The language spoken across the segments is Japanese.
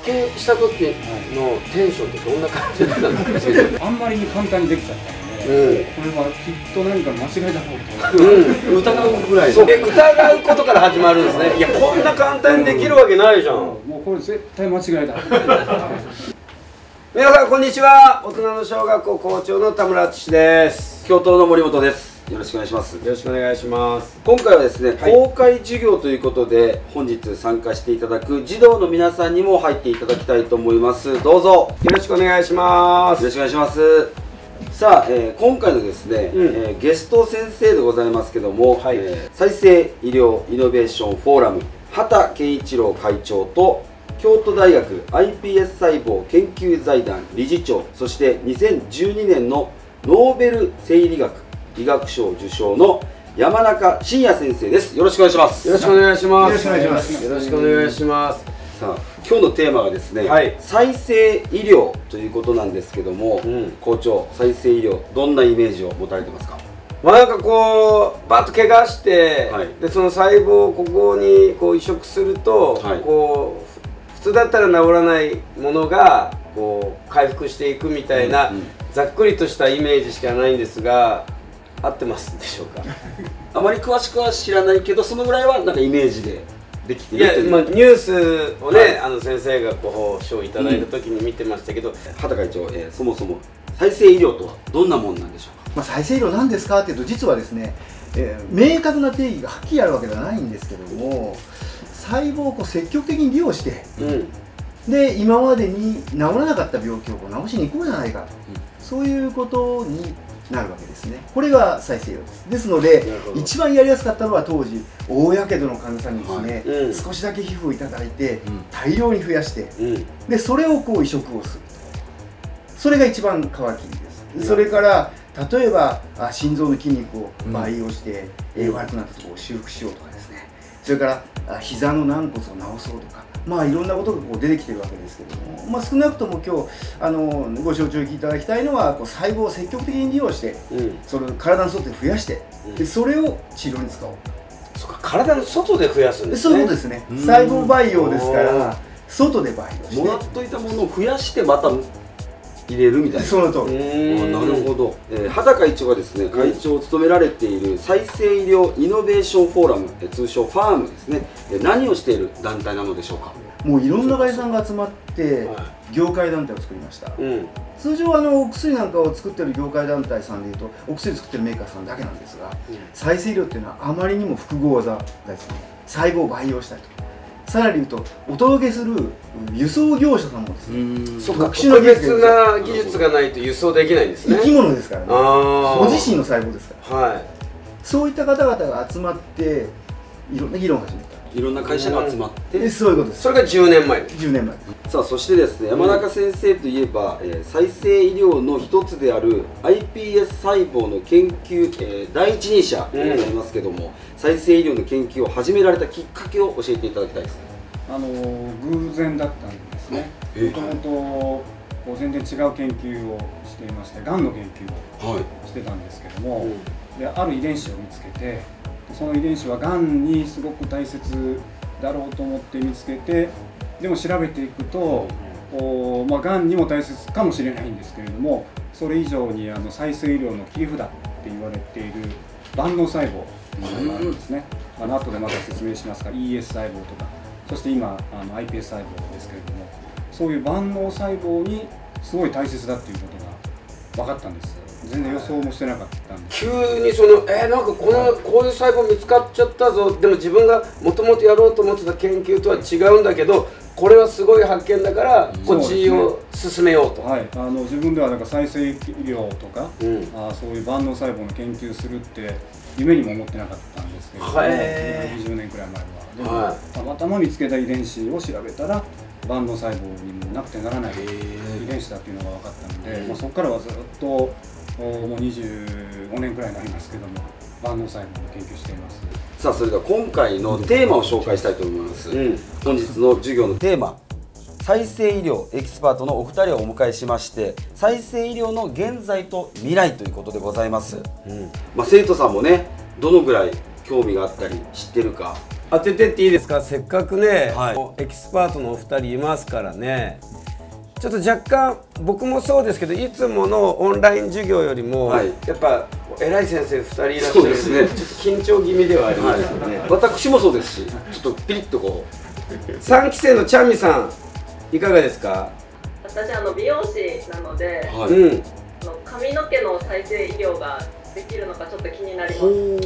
見した時のテンションってどんな感じだったんですか？ あんまりに簡単にできちゃったので、これはきっと何か間違いだろうと、 疑うぐらい。疑うことから始まるんですね。いや、こんな簡単にできるわけないじゃん。 もうこれ絶対間違いだ。 皆さんこんにちは。大人の小学校校長の田村敦です。 教頭の森本です。よろしくお願いします。 よろしくお願いします。 今回はですね、公開授業ということで本日参加していただく児童の皆さんにも入っていただきたいと思います。どうぞよろしくお願いします。 よろしくお願いします。さあ、今回のですね、ゲスト先生でございますけども、再生医療イノベーションフォーラム畑健一郎会長と京都大学 iPS 細胞研究財団理事長、そして2012年のノーベル生理学医学賞受賞の山中伸也先生です。よろしくお願いします。 よろしくお願いします。 よろしくお願いします。 よろしくお願いします。 さあ、今日のテーマがですね、再生医療ということなんですけども、校長、再生医療どんなイメージを持たれてますか？ まあなんかこうバッと怪我して、でその細胞をここにこう移植すると、こう普通だったら治らないものがこう回復していくみたいな、ざっくりとしたイメージしかないんですが、合ってますでしょうか？ あまり詳しくは知らないけど、そのぐらいはなんかイメージでできているという。 いや、ニュースをね、先生がこう賞をいただいた時に見てましたけど、 畑会長、そもそも再生医療とはどんなもんなんでしょうか？ 再生医療なんですかっていうと、実はですね、明確な定義がはっきりあるわけではないんですけども、細胞をこう積極的に利用して、で今までに治らなかった病気をこう治しに行こうじゃないかと、そういうことになるわけですね。これが再生医療です。ですので、一番やりやすかったのは当時大やけどの患者さんにですね、少しだけ皮膚をいただいて、大量に増やして、でそれをこう移植をする、それが一番皮切りです。それから例えば心臓の筋肉を培養して悪くなったところを修復しようとかですね、それから膝の軟骨を治そうとか、いろんなことがこう出てきてるわけですけれども、少なくとも今日ご承知いただきたいのは、こう細胞を積極的に利用して、それを体の外で増やして、でそれを治療に使おう。 そうか、体の外で増やすんですね。 そういうことですね。細胞培養ですから外で培養して、 もらっといたものを増やしてまた入れるみたいな。 その通り。 なるほど。畑会長がですね、会長を務められている再生医療イノベーションフォーラム、通称ファームですね、何をしている団体なのでしょうか？ もういろんな会社さんが集まって業界団体を作りました。通常お薬なんかを作っている業界団体さんでいうとお薬作ってるメーカーさんだけなんですが、再生医療っていうのはあまりにも複合技ですね。細胞を培養したりとか、さらに言うとお届けする輸送業者さんもですね、 特殊な技術がないと輸送できないんですね。 生き物ですからね。ご自身の細胞ですから。そういった方々が集まっていろんな議論を始めた。 いろんな会社が集まって、 そういうことです。 それが10年前。 10年前。 さあ、そしてですね、山中先生といえば、再生医療の一つである iPS 細胞の研究、第一人者でございますけども、再生医療の研究を始められたきっかけを教えていただきたいです。 偶然だったんですね。もともと全然違う研究をしていまして、がんの研究をしてたんですけども、である遺伝子を見つけて、その遺伝子はがんにすごく大切だろうと思って見つけて、でも調べていくと、がんにも大切かもしれないんですけれども、それ以上に再生医療の切り札って言われている万能細胞というのがあるんですね。後でまた説明しますが、 ES 細胞とか、そして今iPS 細胞ですけれども、そういう万能細胞にすごい大切だっていうことが分かったんです。全然予想もしてなかったんです。 急になんかこういう細胞見つかっちゃったぞ、でも自分がもともとやろうと思ってた研究とは違うんだけど、これはすごい発見だからこっちを進めようと。 自分ではなんか再生医療とか、そういう万能細胞の研究するって夢にも思ってなかったんですけども、20年くらい前は。でもたまたま見つけた遺伝子を調べたら、万能細胞にもなくてならない遺伝子だっていうのが分かったので、そこからはずっともう25年くらいになりますけども、万能細胞の研究しています。 さあ、それでは今回のテーマを紹介したいと思います。本日の授業のテーマ、再生医療エキスパートのお二人をお迎えしまして、再生医療の現在と未来ということでございます。生徒さんもね、どのぐらい興味があったり知ってるか当ててっていいですか？せっかくね、エキスパートのお二人いますからね。ちょっと若干僕もそうですけど、いつものオンライン授業よりも、やっぱ偉い先生2人いらっしゃるんで、ちょっと緊張気味ではありますよね。 私もそうですし、ちょっとピリッとこう。3期生のチャンミさん、いかがですか？ 私美容師なので、髪の毛の再生医療ができるのかちょっと気になります。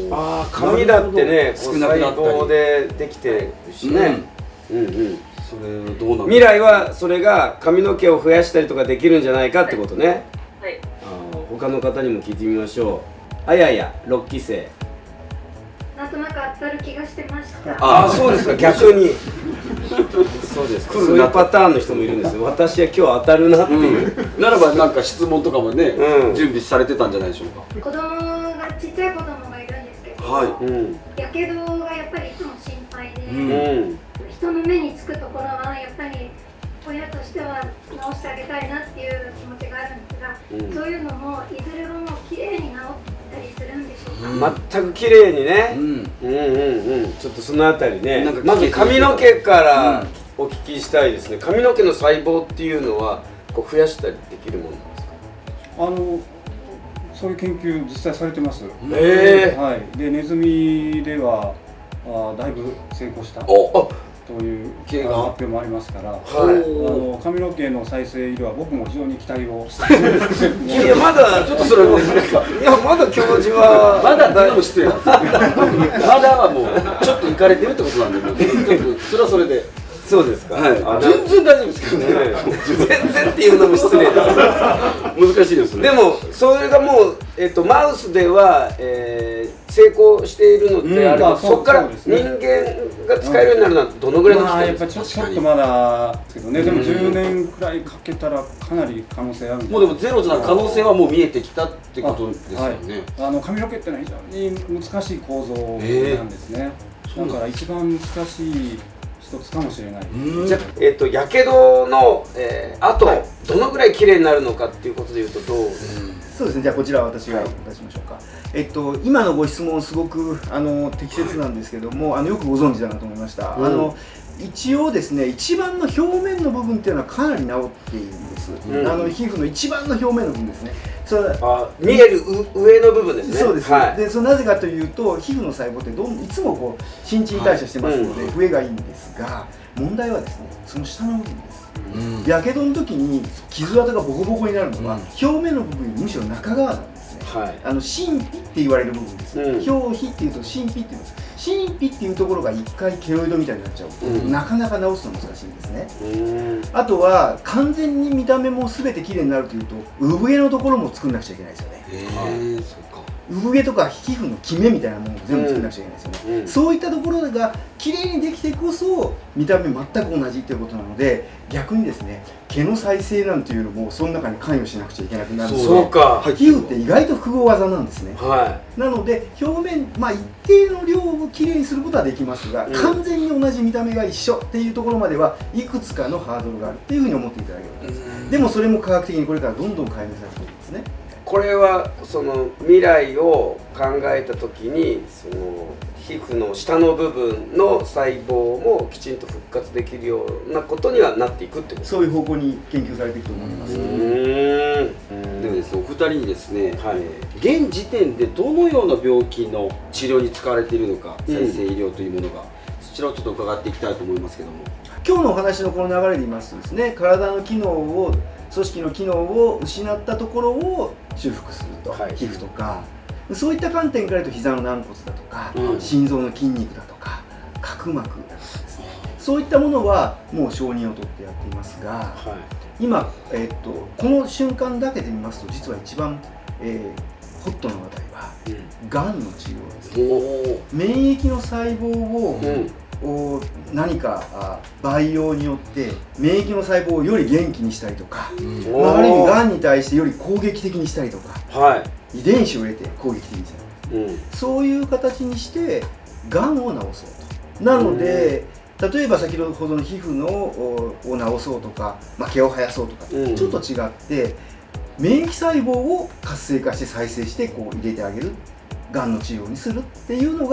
ああ、髪だってね、細胞でできてるしね。 それどうなの？ 未来はそれが髪の毛を増やしたりとかできるんじゃないかってことね。 はい。 他の方にも聞いてみましょう。あやや6期生。 なんとなく当たる気がしてました。 ああ、そうですか。逆に。そうです。そういうパターンの人もいるんですよ。私は今日当たるなっていう。 ならばなんか質問とかもね、準備されてたんじゃないでしょうか。 子供がちっちゃい子供がいるんですけど、やけどがやっぱりいつも心配で。人の目につくところはやっぱり親としては直してあげたいなっていう気持ちがあるんですが、そういうのもいずれはもう綺麗に治ったりするんでしょうか？ 全く綺麗にね。ちょっとそのあたりね、まず髪の毛からお聞きしたいですね。髪の毛の細胞っていうのはこう増やしたりできるものなんですか？ そういう研究実際されてます。でネズミではだいぶ成功したという発表もありますから、髪の毛の再生医療は僕も非常に期待をしているんですけども、 いやまだちょっとそれもいやまだ教授はまだ誰も失礼なんですよ。まだはもうちょっといかれてるってことなんで、それはそれで。 そうですか。 全然大丈夫ですけどね。 全然っていうのも失礼だ。 難しいですね。 でもそれがもうマウスでは成功しているのであれば、そこから人間が使えるようになるのはどのぐらいの期間ですか？ やっぱりちょっとまだですけどね。でも10年くらいかけたらかなり可能性ある。 もうでもゼロじゃない可能性はもう見えてきたってことですよね。 髪の毛ってのは非常に難しい構造なんですね。だから一番難しい一つかもしれない。 じゃあやけどの後どのぐらい綺麗になるのかっていうことでいうとどう？ そうですね。じゃあこちら私が出しましょうか。今のご質問すごく適切なんですけども、よくご存知だなと思いました。一応ですね、一番の表面の部分っていうのはかなり治っているんです。皮膚の一番の表面の部分ですね。 見える上の部分ですね。 そうです。で、なぜかというと、皮膚の細胞っていつもこう新陳代謝してますので増えがいいんですが、問題はですね、その下の部分です。やけどの時に傷跡がボコボコになるのは表面の部分よりむしろ中側なんですね。真皮って言われる部分です。表皮っていうと真皮っていうんです。真皮っていうところが一回ケロイドみたいになっちゃうと、なかなか治すの難しいんですね。あとは完全に見た目も全て綺麗になるというと産毛のところも作んなくちゃいけないですよね。産毛とか皮膚のキメみたいなものを全部作んなくちゃいけないですよね。そういったところが綺麗にできてこそ見た目全く同じということなので、逆にですね毛の再生なんていうのもその中に関与しなくちゃいけなくなるので、皮膚って意外と複合技なんですね。なので表面一定の量をきれいにすることはできますが、完全に同じ見た目が一緒っていうところまではいくつかのハードルがあるっていうふうに思っていただければいいです。でもそれも科学的にこれからどんどん解明されていくんですね。 これはその未来を考えた時にその皮膚の下の部分の細胞もきちんと復活できるようなことにはなっていくってこと。 そういう方向に研究されていくと思います。でもですね、お二人にですね、現時点でどのような病気の治療に使われているのか、再生医療というものが、そちらをちょっと伺っていきたいと思いますけども。 今日のお話のこの流れで言いますとですね、体の機能を組織の機能を失ったところを修復すると、皮膚とかそういった観点から言うと膝の軟骨だとか、心臓の筋肉だとか角膜だとかですね、そういったものはもう承認を取ってやっていますが、今、この瞬間だけで見ますと実は一番、ホットな話題は、がんの治療です。免疫の細胞を、何か培養によって免疫の細胞をより元気にしたりとか、ある意味がんに対してより攻撃的にしたりとか、遺伝子を入れて攻撃的にしたり、そういう形にしてがんを治そうと。なので例えば先ほどの皮膚を治そうとか、毛を生やそうとか、ちょっと違って免疫細胞を活性化して再生してこう入れてあげる、がんの治療にするっていうのが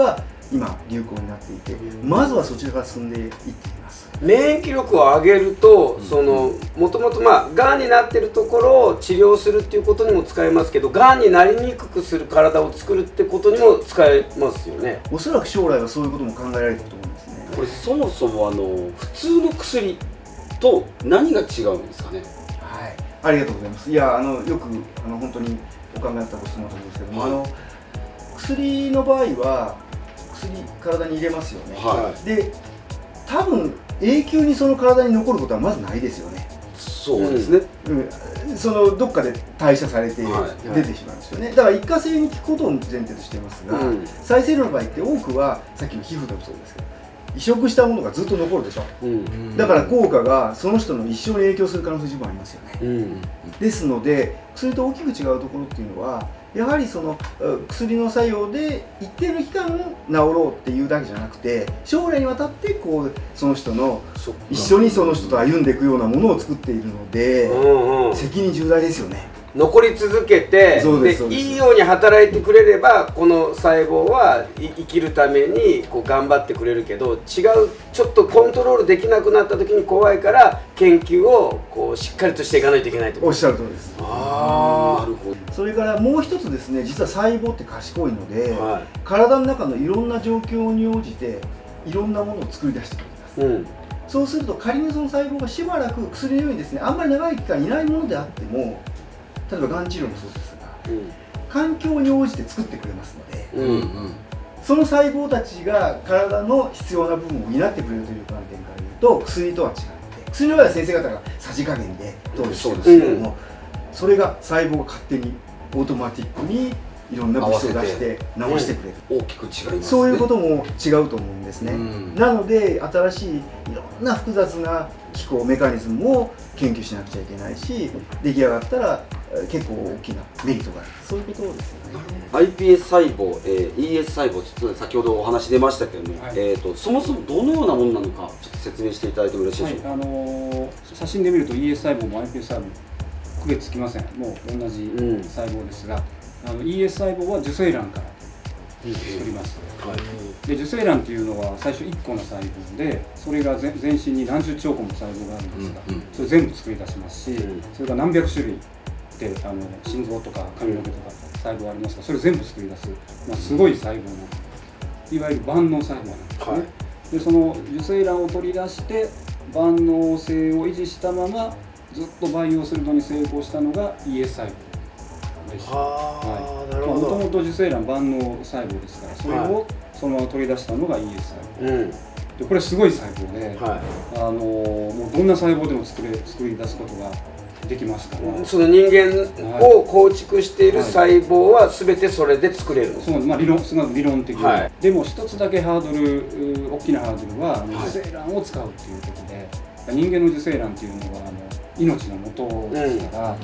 今流行になっていて、まずはそちらから進んでいっています。 免疫力を上げると、もともとがんになってるところを治療するっていうことにも使えますけど、がんになりにくくする体を作るってことにも使えますよね。 おそらく将来はそういうことも考えられてると思うんですね。 これそもそも普通の薬と何が違うんですかね。 はい、ありがとうございます。いやよく本当にお考えになったご質問だと思うんですけども、薬の場合は体に入れますよね。で多分永久にその体に残ることはまずないですよね。 そうですね。 どっかで代謝されて出てしまうんですよね。だから一過性に効くことを前提としていますが、再生医療の場合って多くはさっきの皮膚でもそうですけど、移植したものがずっと残るでしょ。だから効果がその人の一生に影響する可能性十分ありますよね。ですので薬と大きく違うところっていうのは、やはりその薬の作用で一定の期間治ろうっていうだけじゃなくて、将来にわたってその人の一緒にその人と歩んでいくようなものを作っているので、責任重大ですよね。 残り続けて、いいように働いてくれればこの細胞は生きるために頑張ってくれるけど、違うちょっとコントロールできなくなった時に怖いから研究をしっかりとしていかないといけないと。 おっしゃる通りです。 なるほど。 それからもう一つですね、実は細胞って賢いので、体の中のいろんな状況に応じていろんなものを作り出してくれます。そうすると仮にその細胞がしばらく薬のようにですね、あんまり長い期間いないものであっても、例えばがん治療もそうですが、環境に応じて作ってくれますので、その細胞たちが体の必要な部分を担ってくれるという観点から言うと、薬とは違って、薬の場合は先生方がさじ加減で投与してるんですけども、それが細胞が勝手にオートマティックにいろんな物質を出して治してくれる。 大きく違いますね。 そういうことも違うと思うんですね。なので新しいいろんな複雑な機構メカニズムを研究しなくちゃいけないし、出来上がったら結構大きなメリットがある、そういうことですよね。 iPS 細胞、ES 細胞、ちょっと先ほどお話出ましたけども、そもそもどのようなものなのかちょっと説明していただいてもよろしいでしょうか。 写真で見ると ES 細胞も iPS 細胞も区別つきません。もう同じ細胞ですが、ES 細胞は受精卵から作ります。で受精卵というのは最初1個の細胞で、それが全身に何十兆個も細胞があるんですが、それ全部作り出しますし、それが何百種類で心臓とか髪の毛とか細胞ありますが、それ全部作り出す、すごい細胞のいわゆる万能細胞なんですね。でその受精卵を取り出して万能性を維持したままずっと培養するのに成功したのが ES 細胞です。もともと受精卵万能細胞ですから、それをそのまま取り出したのが ES 細胞、でこれすごい細胞で、もうどんな細胞でも作り出すことができますから、 その人間を構築している細胞は全てそれで作れるんです。 そう、すごく理論的に、でも一つだけハードル、大きなハードルは受精卵を使うということで、人間の受精卵っていうのは命の元ですから、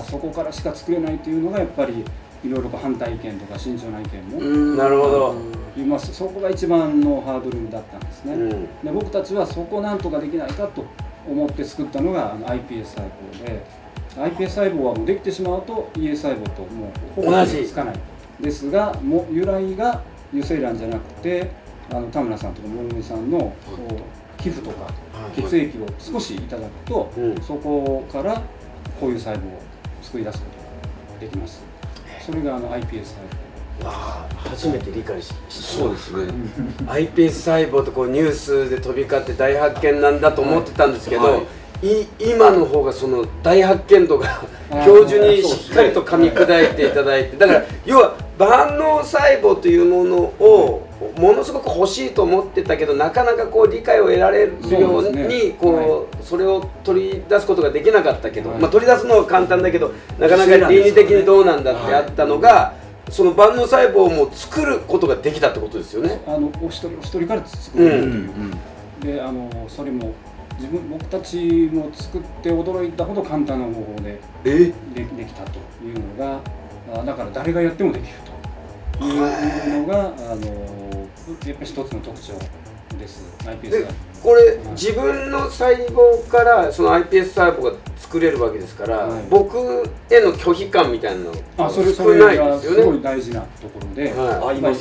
そこからしか作れないというのがやっぱりいろいろ反対意見とか慎重な意見もなるほど言います。そこが一番のハードルだったんですね。で僕たちはそこをなんとかできないかと思って作ったのがiPS 細胞で、iPS 細胞はもうできてしまうと ES 細胞ともうほぼつかないですが、もう由来が受精卵じゃなくて田村さんとか森森さんの皮膚とか血液を少しいただくと、そこからこういう細胞を作り出すことができます。それがiPS 細胞。 初めて理解しそうですね。 iPS 細胞とニュースで飛び交って大発見なんだと思ってたんですけど、今の方がその大発見度が教授にしっかりと噛み砕いていただいて、だから要は万能細胞というものをものすごく欲しいと思ってたけど、なかなか理解を得られるようにそれを取り出すことができなかったけど、取り出すのは簡単だけどなかなか倫理的にどうなんだってあったのが、その万能細胞も作ることができたってことですよね。 お一人から作るという、でそれも僕たちも作って驚いたほど簡単な方法でできたというのが、だから誰がやってもできるというのがやっぱり一つの特徴です。iPS これ自分の細胞からその iPS 細胞が作れるわけですから、僕への拒否感みたいなのそれがすごい大事なところで、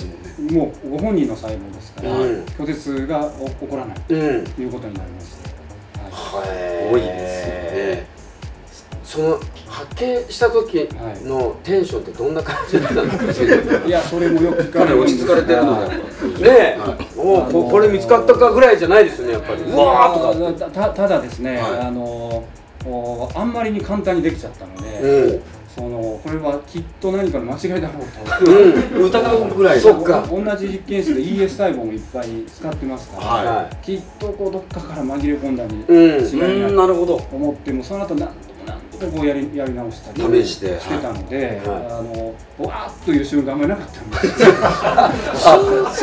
もうご本人の細胞ですから、拒絶が起こらないということになります。 多いですよね。 その発見した時のテンションってどんな感じだったんですか？ いや、それもよく聞かれるんですが、落ち着かれてるので、 ねえ、もうこれ見つかったかぐらいじゃないですよね、やっぱり。うわーとか。 ただですね、あんまりに簡単にできちゃったので、これはきっと何かの間違いだろうと疑うぐらい。 そっか。同じ実験室で ES 細胞もいっぱい使ってますから、きっとどっかから紛れ込んだに違いないと思っても、その後何度もやり直したりしてたので、わーっという瞬間がなかったんです。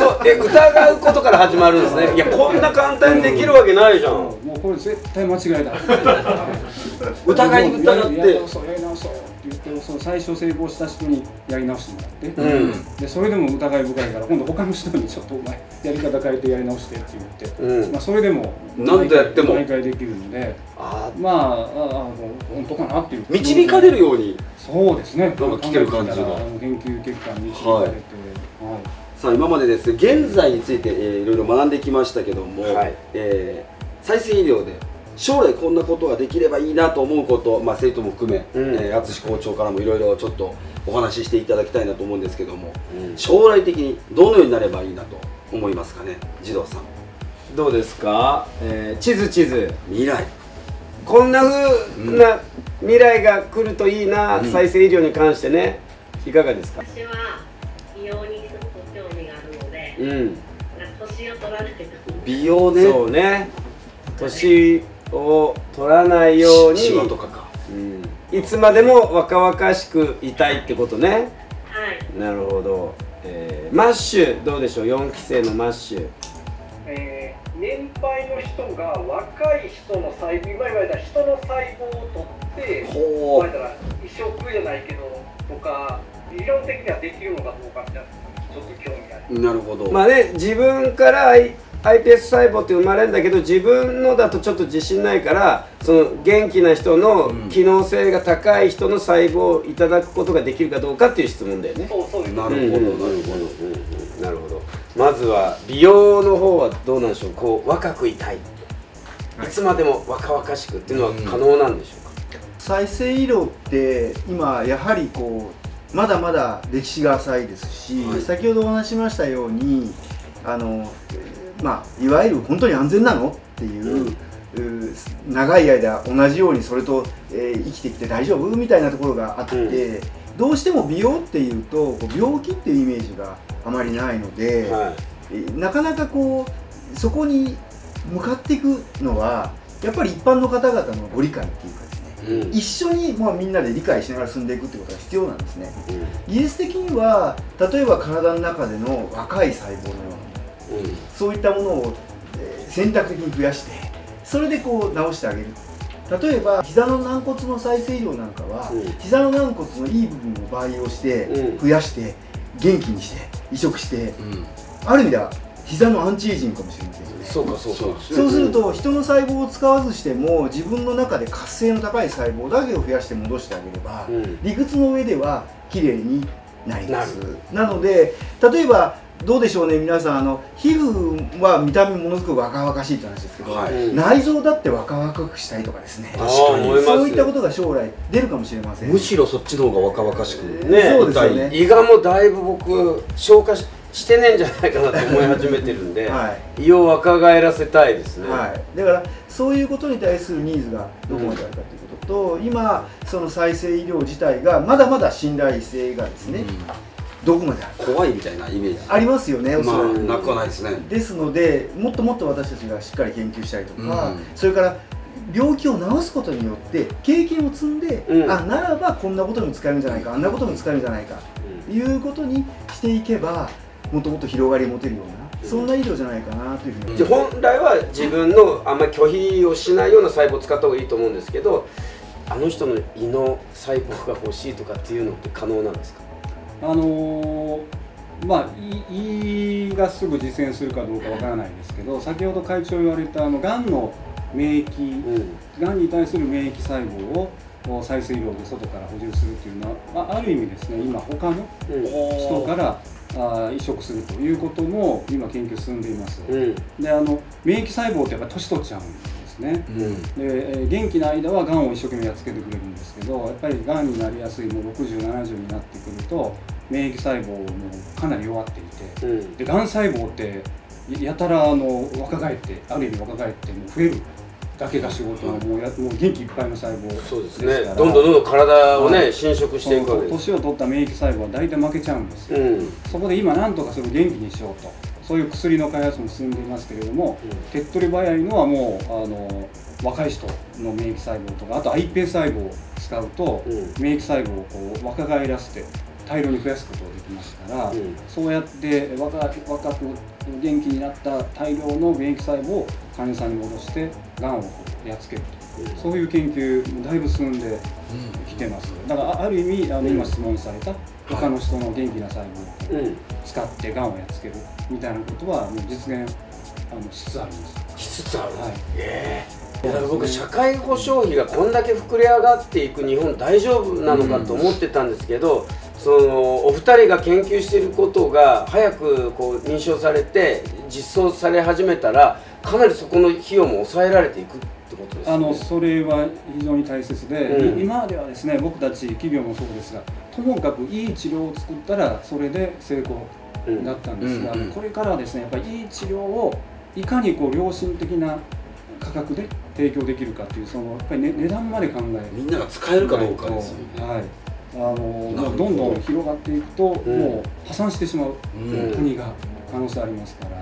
疑うことから始まるんですね。いや、こんな簡単にできるわけないじゃん。 もうこれ絶対間違いだ。 疑いに疑って。 やり直そうって言って、最初成功した人にやり直してもらって、でそれでも疑い深いから今度他の人にちょっとお前やり方変えてやり直してって言って、それでも何度やっても毎回できるので、本当かなっていう導かれるように。 そうですね。 なんか来てる感じが研究結果に導かれて。 さあ今までですね、現在についていろいろ学んできましたけども、再生医療で将来こんなことができればいいなと思うこと、生徒も含め、淳校長からもいろいろちょっとお話ししていただきたいなと思うんですけども、将来的にどのようになればいいなと思いますかね、児童さん。 どうですか？地図未来、 こんな風な未来が来るといいな、再生医療に関してね、いかがですか？ 私は美容にすごく興味があるので、年を取らないと。 美容ね。 そうね。年を取らないように、 シワとかか。 いつまでも若々しくいたいってことね。 はい。 なるほど。マッシュどうでしょう？4期生のマッシュ。 年配の人が若い人の細胞、今言われた人の細胞を取って、言われたら移植じゃないけどとか、理論的にはできるのかどうかみたいな、ちょっと興味ある。 なるほど。 まあね、自分からiPS 細胞って生まれるんだけど、自分のだとちょっと自信ないから、その元気な人の機能性が高い人の細胞をいただくことができるかどうかっていう質問だよね。 そうです。 なるほど。 なるほど。まずは美容の方はどうなんでしょう。こう若くいたい、いつまでも若々しくっていうのは可能なんでしょうか？ 再生医療って今やはりまだまだ歴史が浅いですし、先ほどお話ししましたようにいわゆる本当に安全なのっていう、長い間同じようにそれと、生きてきて大丈夫みたいなところがあって、どうしても美容っていうと病気っていうイメージがあまりないので、なかなかそこに向かっていくのはやっぱり一般の方々のご理解っていうかですね、一緒にみんなで理解しながら進んでいくってことが必要なんですね。技術的には例えば体の中での若い細胞のようなそういったものを選択的に増やして、それで治してあげる。例えば膝の軟骨の再生医療なんかは、膝の軟骨のいい部分を培養して増やして元気にして移植して、ある意味では膝のアンチエイジングかもしれませんよね。そうすると人の細胞を使わずしても自分の中で活性の高い細胞だけを増やして戻してあげれば、理屈の上では綺麗になります。なので例えばどうでしょうね、皆さん皮膚は見た目ものすごく若々しいって話ですけど、内臓だって若々くしたいとかですね、そういったことが将来出るかもしれません。 むしろそっちの方が若々しくね。そうですよね。胃がもうだいぶ僕消化してねえんじゃないかなと思い始めてるんで、胃を若返らせたいですね。 だからそういうことに対するニーズがどこまであるかということと、今その再生医療自体がまだまだ信頼性がですね、どこまであるか怖いみたいなイメージありますよね。おそらくなくはないですね。 ですのでもっともっと私たちがしっかり研究したりとか、それから病気を治すことによって経験を積んで、ならばこんなことに使えるんじゃないか、あんなことに使えるんじゃないかということにしていけば、もっともっと広がりを持てるような、そんな医療じゃないかなというふうに。 本来は自分のあんまり拒否をしないような細胞を使った方がいいと思うんですけど、あの人の胃の細胞が欲しいとかっていうのって可能なんですか？ 胃がすぐ実践するかどうかわからないですけど、先ほど会長言われたがんの免疫、がんに対する免疫細胞を再生医療で外から補充するというのは、ある意味ですね、今他の人から移植するということも今研究進んでいます。で免疫細胞ってやっぱり年取っちゃうんですね。で元気な間はがんを一生懸命やっつけてくれるんですけど、やっぱりがんになりやすいもう60、70になってくると免疫細胞もかなり弱っていて、でがん細胞ってやたら若返って、ある意味若返ってもう増えるだけが仕事のもう元気いっぱいの細胞ですから、そうですね、 どんどん体をね侵食していくわけです。 年を取った免疫細胞は大体負けちゃうんですよ。そこで今なんとかそれを元気にしようと、そういう薬の開発も進んでいますけれども、手っ取り早いのはもう若い人の免疫細胞とか、あと iPS 細胞を使うと、免疫細胞をこう若返らせて大量に増やすことができますから、そうやって若く元気になった大量の免疫細胞を患者さんに戻してがんをやっつけると、そういう研究だいぶ進んできてます。だからある意味今質問された他の人の元気な細胞を使ってがんをやっつけるみたいなことはもう実現しつつあります。 しつつある。だから僕社会保障費がこんだけ膨れ上がっていく日本大丈夫なのかと思ってたんですけど、お二人が研究していることが早くこう認証されて実装され始めたら、かなりそこの費用も抑えられていくってことですね。 それは非常に大切で、今まではですね、僕たち企業もそうですが、ともかくいい治療を作ったらそれで成功だったんですが、これからはですね、やっぱりいい治療をいかにこう良心的な価格で提供できるかっていう、やっぱり、値段まで考える、 みんなが使えるかどうかですよね。 どんどん広がっていくと、もう破産してしまう国が可能性ありますから。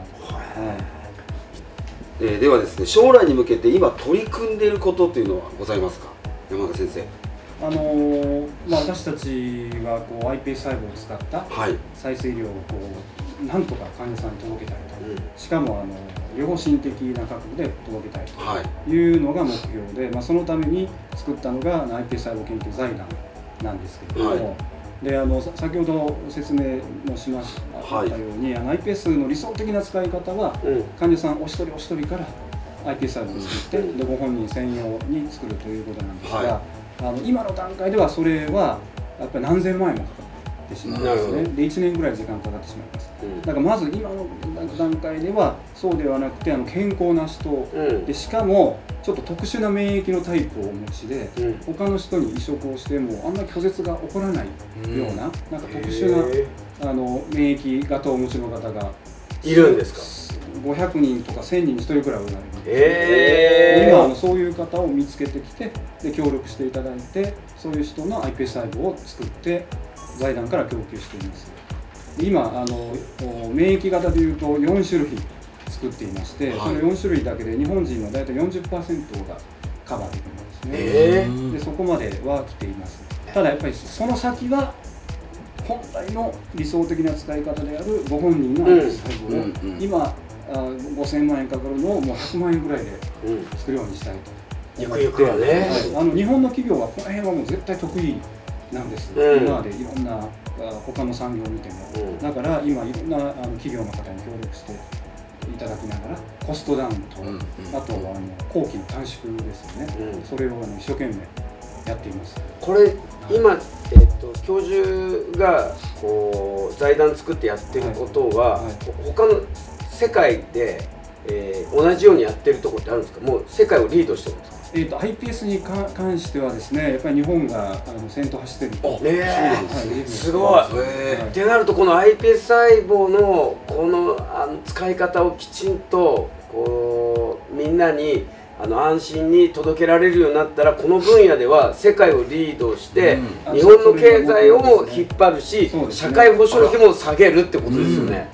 ではですね、将来に向けて今取り組んでいることというのはございますか、山田先生。 私たちはこう iPS 細胞を使った再生医療をこうなんとか患者さんに届けたいと、しかも良心的な価格で届けたいというのが目標で、そのために作ったのが iPS 細胞研究財団なんですけれども、で先ほど説明もしましたように、iPS の理想的な使い方は、患者さんお一人お一人から iPS 細胞を作って、でご本人専用に作るということなんですが、今の段階ではそれはやっぱり何千万円もかかってしまうんですね。で1年ぐらい時間かかってしまいます。だからまず今の段階ではそうではなくて、健康な人で、しかもちょっと特殊な免疫のタイプをお持ちで、他の人に移植をしてもあんまり拒絶が起こらないような、なんか特殊な免疫型をお持ちの方がいるんですか。 500人とか1000人に1人くらいおられるんです。今そういう方を見つけてきて、で協力していただいて、そういう人の iPS 細胞を作って財団から供給しています。今免疫型でいうと4種類作っていまして、その4種類だけで日本人の大体 40% がカバーできるんですね。でそこまでは来ています。ただやっぱりその先は本来の理想的な使い方であるご本人の iPS 細胞を今5000万円かかるのをもう100万円ぐらいで作るようにしたいと。 ゆくゆくはね。 日本の企業はこの辺はもう絶対得意なんです。今までいろんな他の産業を見ても、だから今いろんな企業の方に協力していただきながらコストダウンと、あとは工期の短縮ですよね。それを一生懸命やっています。 これ今教授がこう財団作ってやってることは、他の世界で、同じようにやってるところってあるんですか。もう世界をリードしてるんですか。 iPS に関してはですね、やっぱり日本が先頭走ってると。 すごい。ってなると、この iPS 細胞のこの使い方をきちんとこうみんなに安心に届けられるようになったら、この分野では世界をリードして日本の経済をも引っ張るし、社会保障費も下げるってことですよね。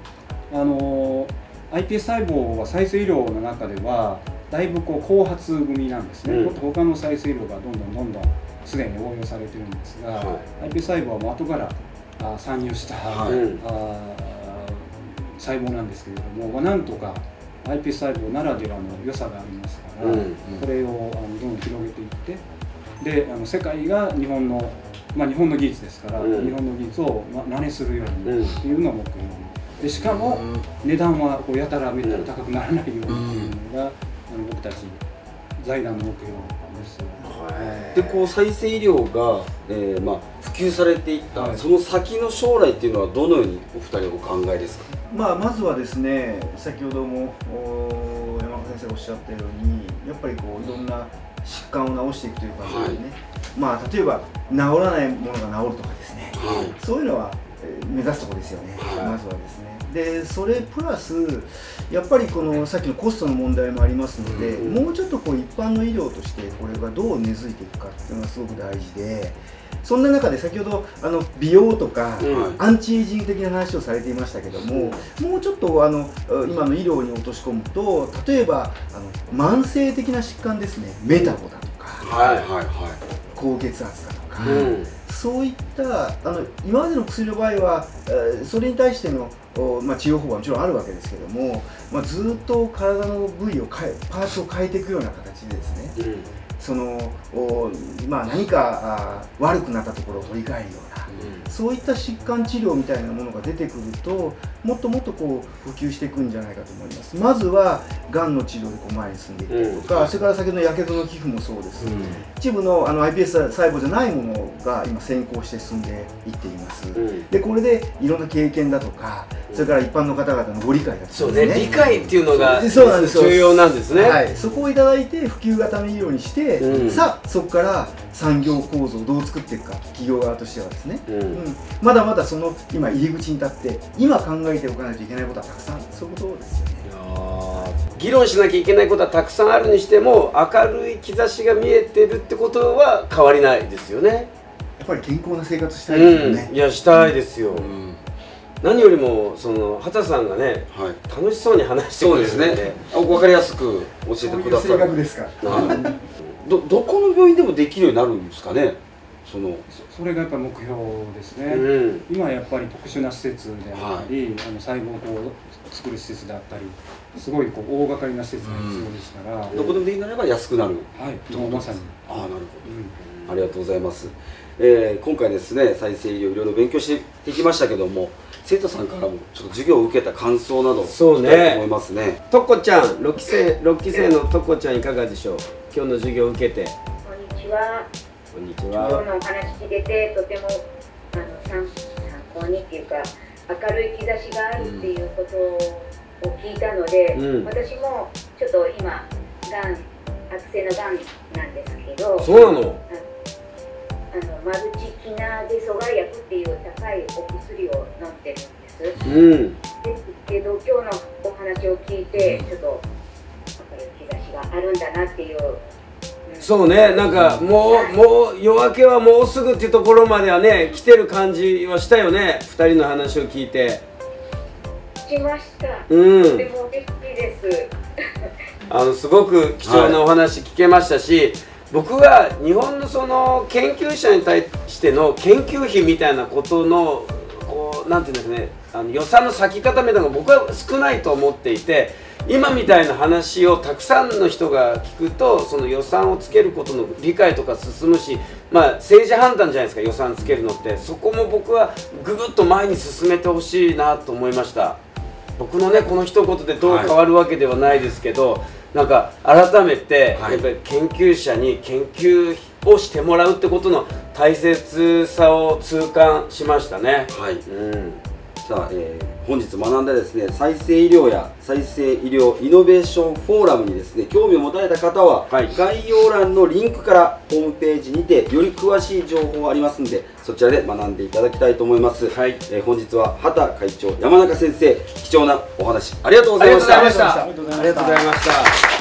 iPS 細胞は再生医療の中ではだいぶこう後発組なんですね。もっと他の再生医療がどんどんすでに応用されてるんですが、iPS 細胞はもう後から参入した細胞なんですけれども、なんとか iPS 細胞ならではの良さがありますから、これをどんどん広げていって、で世界が日本の技術ですから、日本の技術を真似するようにというのを目標に、でしかも値段はこうやたらめったら高くならないようにというのが僕たち財団の目標です。 でこう再生医療が、普及されていった、その先の将来っていうのはどのようにお二人お考えですか？ まずはですね、先ほども山中先生がおっしゃったように、やっぱりこういろんな疾患を治していくという感じでね、例えば治らないものが治るとかですね、そういうのは目指すところですよね、まずはですね。でそれプラスやっぱりこのさっきのコストの問題もありますので、もうちょっとこう一般の医療としてこれがどう根付いていくかっていうのがすごく大事で、そんな中で先ほど美容とか、アンチエイジング的な話をされていましたけども、もうちょっと今の医療に落とし込むと、例えば慢性的な疾患ですね、メタボだとか、高血圧だとか、そういった今までの薬の場合はそれに対しての治療法はもちろんあるわけですけども、ずっと体の部位をパーツを変えていくような形でですね、何か悪くなったところを取り替えるような、そういった疾患治療みたいなものが出てくると、もっともっとこう普及していくんじゃないかと思います。まずはがんの治療でこう前に進んでいったりとか、それから先ほどのやけどの皮膚もそうです、一部のiPS 細胞じゃないものが今先行して進んでいっています。でこれでいろんな経験だとか、それから一般の方々のご理解だとか、 そうね、理解っていうのが重要なんですね。 そこをいただいて普及型の医療にして、さあそこから産業構造をどう作っていくか、企業側としてはですね、まだまだその今入り口に立って今考えておかないといけないことはたくさん、そういうことですよね。 議論しなきゃいけないことはたくさんあるにしても、明るい兆しが見えてるってことは変わりないですよね。 やっぱり健康な生活したいですよね。 いや、したいですよ。何よりも畑さんがね、楽しそうに話してくれるんで、 分かりやすく教えてくださる。 性格ですか。 どこの病院でもできるようになるんですかね。 それがやっぱり目標ですね。今やっぱり特殊な施設であったり、細胞を作る施設であったり、すごい大掛かりな施設が必要ですから、 どこでもできなれば安くなる。 もうまさに。 なるほど。ありがとうございます。今回ですね、再生医療いろいろ勉強してきましたけども、生徒さんからもちょっと授業を受けた感想など聞きたいと思いますね。 とこちゃん、6期生のとこちゃんいかがでしょう。今日の授業を受けて。 こんにちは。 こんにちは。 今日のお話聞いてて、とても参考にっていうか、明るい兆しがあるっていうことを聞いたので、私もちょっと今悪性のがんなんですけど、 そうなの？ マルチキナーゼ阻害薬っていう高いお薬を飲んでるんです。ですけど、今日のお話を聞いて、ちょっと明るい兆しがあるんだなっていう。 そうね、なんかもう夜明けはもうすぐっていうところまではね、来てる感じはしたよね。2人の話を聞いて。 しました。とても嬉しいです。 すごく貴重なお話聞けましたし、僕は日本のその研究者に対しての研究費みたいなことのなんていうんですかね、予算の割き方みたいなのが僕は少ないと思っていて、今みたいな話をたくさんの人が聞くと、その予算をつけることの理解とか進むし、政治判断じゃないですか、予算つけるのって。そこも僕はぐぐっと前に進めてほしいなと思いました。僕のね、この一言でどう変わるわけではないですけど、なんか改めてやっぱり研究者に研究をしてもらうってことの大切さを痛感しましたね。 さあ、本日学んだですね、再生医療や再生医療イノベーションフォーラムにですね、興味を持たれた方は、概要欄のリンクからホームページにてより詳しい情報ありますので、そちらで学んでいただきたいと思います。本日は畑会長、山中先生、貴重なお話ありがとうございました。 ありがとうございました。